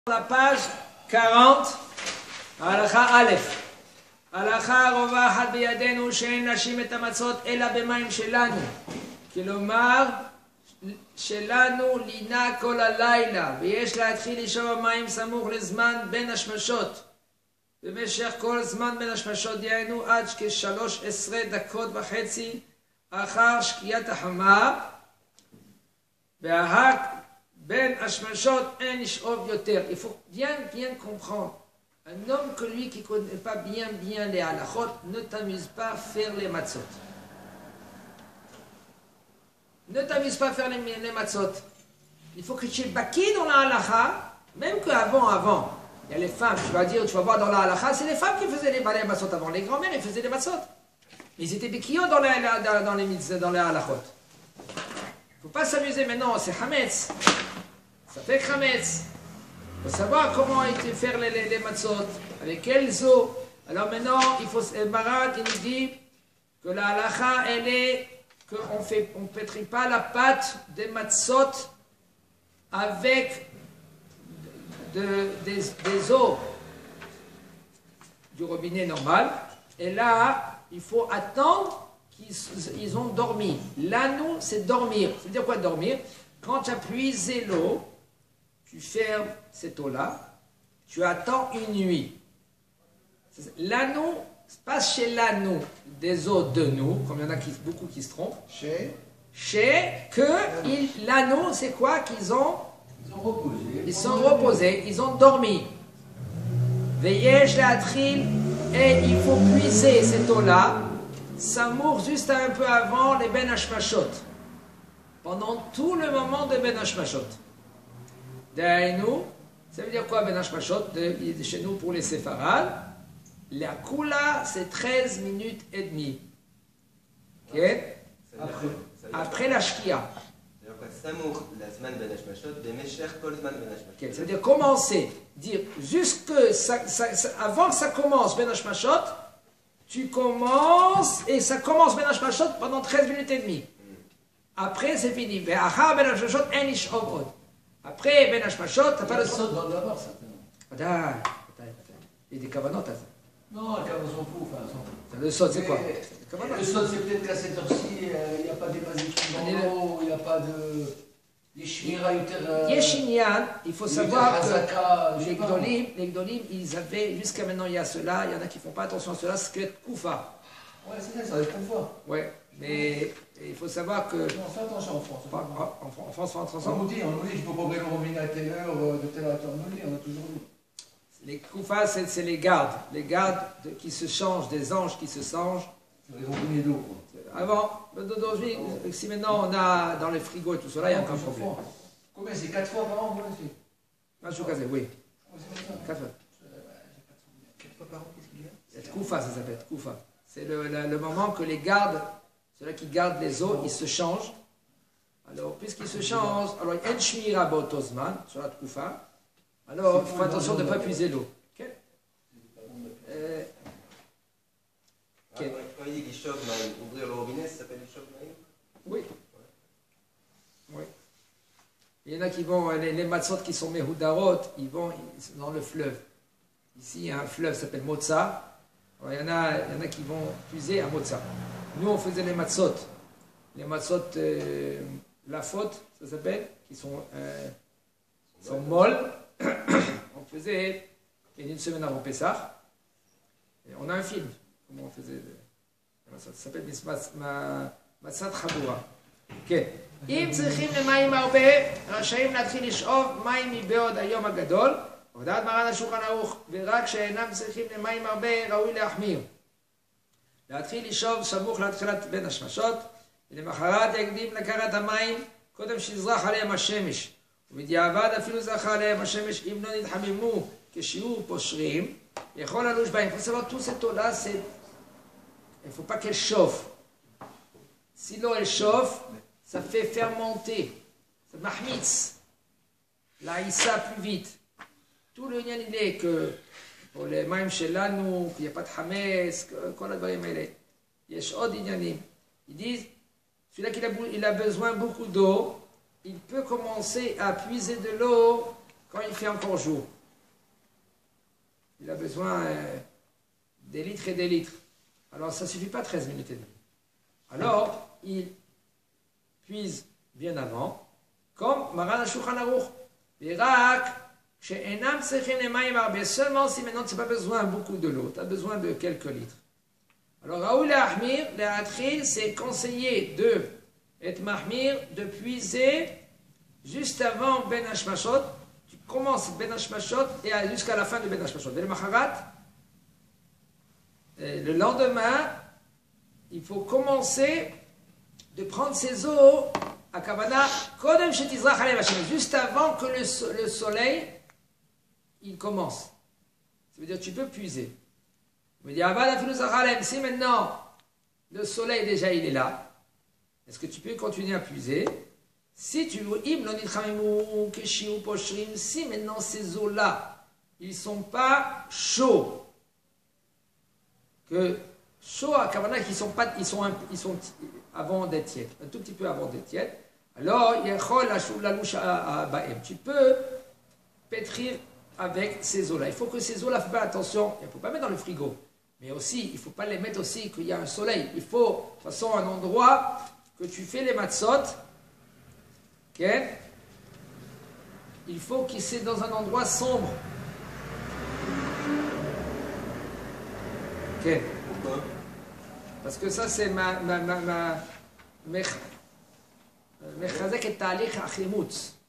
La page 40, הלכה א', הלכה רווחת בידינו שאין נשים את המצות אלא במים שלנו, כלומר שלנו לינה כל הלילה ויש להתחיל לשאוב המים סמוך לזמן בין השמשות במשך כל זמן בין השמשות דהיינו עד כ-13 דקות וחצי אחר שקיעת החמה, וההק בין השמשות אין לשאוב יותר. Il faut bien comprendre. Un homme que lui qui ne connaît pas bien les halachot ne t'amuse pas à faire les matzot. Ne t'amuse pas à faire les matzot. Il faut que tu es baki dans la halacha, même qu'avant, il y a les femmes, tu vas voir dans la halacha, c'est les femmes qui faisaient les matzot avant. Les grands-mères, ils faisaient les matzot. Ils étaient bekiyot dans les halachot. Il ne faut pas s'amuser maintenant, c'est chametz. Ça fait chametz. Il faut savoir comment faire les matzot, avec quelles eaux. Alors maintenant, Marat il nous dit que la halacha, elle est qu'on ne pétrit pas la pâte des matzot avec des eaux du robinet normal. Et là, il faut attendre qu'ils ont dormi. L'anneau, c'est dormir. Ça veut dire quoi dormir? Quand tu as puisé l'eau, tu fermes cette eau-là, tu attends une nuit. L'anneau, pas chez l'anneau des eaux de nous, comme il y en a beaucoup qui se trompent. L'anneau, c'est quoi? Ils sont reposés, ils ont dormi. Veillez la tril, et il faut puiser cette eau-là. Ça mourt juste un peu avant les Ben Hashmashot. Pendant tout le moment de Ben Hashmashot. D'ailleurs, ça veut dire quoi Ben Hashmashot chez nous pour les séfarades? La Kula, c'est 13 minutes et demie. Okay? Après la Shkia. Ça veut dire commencer. Dire jusque avant que ça commence Ben Hashmashot, tu commences et ça commence Ben Hashmashot pendant 13 minutes et demie. Après, c'est fini. Après Ben Hashmashot, tu n'as pas le son. Il y a des kavanotes. Non, les kavanotes sont fous. Le son, c'est quoi? Le son, c'est peut-être qu'à cette heure-ci, il n'y a pas des basiques dans l'eau, il n'y a pas de. Des shmira Yeshinyan, il faut savoir que les Gdolim, ils avaient, jusqu'à maintenant il y a cela, il y en a qui ne font pas attention à cela, c'est que Koufa. Ouais, c'est ça va être Koufa. Ouais, mais il faut savoir que. Non, fais attention en France. En France, on nous dit, il faut pas ouvrir le robinet à telle heure, de telle heure, on nous dit, on a toujours dit. Les Koufa, c'est les gardes qui se changent, des anges qui se changent. Les robinets d'eau, quoi. Avant, d'aujourd'hui, si maintenant on a dans les frigos et tout cela, il n'y a aucun problème. Combien? C'est 4 fois par an, vous le faites? Oui. 4 fois. 4 fois par an, qu'est-ce qu'il y a? Koufa, ça s'appelle Koufa. C'est le moment que les gardes, ceux-là qui gardent les eaux, ils se changent. Alors, puisqu'ils se changent, alors il y a une shmira botosman sur la Koufa. Alors, il faut attention de ne pas puiser l'eau. Quand il dit qu'il chauffe, ouvrir le robinet, ça s'appelle du chauffe maïm? Oui. Oui. Il y en a qui vont, les matzot qui sont mehoudarot, ils vont dans le fleuve. Ici, il y a un fleuve qui s'appelle Motza. Alors, il y en a qui vont puiser à Motza. Nous, on faisait les matzot. Les matzot, la faute, ça s'appelle, qui sont molles. On faisait, une semaine avant Pessah. Et on a un film. Comment on faisait ça s'appelle Matzat Chabura. כן. אם צריכים למים הרבה, רשאים להתחיל לשאוב מים מבעוד היום הגדול, הודעת מרן השולחן ערוך, ורק שאינם צריכים למים הרבה, ראוי להחמיר. להתחיל לשאוב סמוך להתחילת בין השמשות, ולמחרת יקדים לקחת המים קודם שיזרח עליהם השמש, ובדיעבד אפילו זרחה עליהם השמש אם לא נתחממו כשיהיו פושרים, יכול ללוש בהם. Il faut savoir tout cette eau-là, il ne faut pas qu'elle chauffe. Si l'eau elle chauffe, ça fait fermenter, ça mahmitz, la issa plus vite. Tout le lien il est que pour les maïm shelanu, qu'il n'y a pas de hametz, quoi la dvarim elle est. Yesh od inyanim. Ils disent, celui-là qu'il a besoin beaucoup d'eau, il peut commencer à puiser de l'eau quand il fait encore jour. il a besoin des litres et des litres. Alors ça ne suffit pas 13 minutes et demie. Alors, il puise bien avant, comme Maran Shulchan Aruch. Seulement si maintenant tu n'as pas besoin de beaucoup de l'eau, tu as besoin de quelques litres. Alors, Raoul Ahmir, c'est conseillé de puiser juste avant Ben Hashmashot. Tu commences Ben Hashmashot et jusqu'à la fin de Ben Hashmashot. Le lendemain, il faut commencer de prendre ses eaux à Kavana, juste avant que le soleil il commence. Ça veut dire que tu peux puiser. Il dit, si maintenant le soleil déjà il est là, est-ce que tu peux continuer à puiser? Si tu si maintenant ces eaux-là, ils ne sont pas chauds, que chauds à Kavana, ils sont avant d'être tièdes, un tout petit peu avant d'être tièdes, alors tu peux pétrir avec ces eaux-là. Il faut que ces eaux-là, faites attention, il ne faut pas mettre dans le frigo. Mais aussi, il ne faut pas les mettre aussi qu'il y a un soleil. Il faut, de toute façon, un endroit que tu fais les matzot. Okay? Il faut qu'il soit dans un endroit sombre. Okay. Pourquoi? Parce que ça, c'est mechazek et talich achimutz.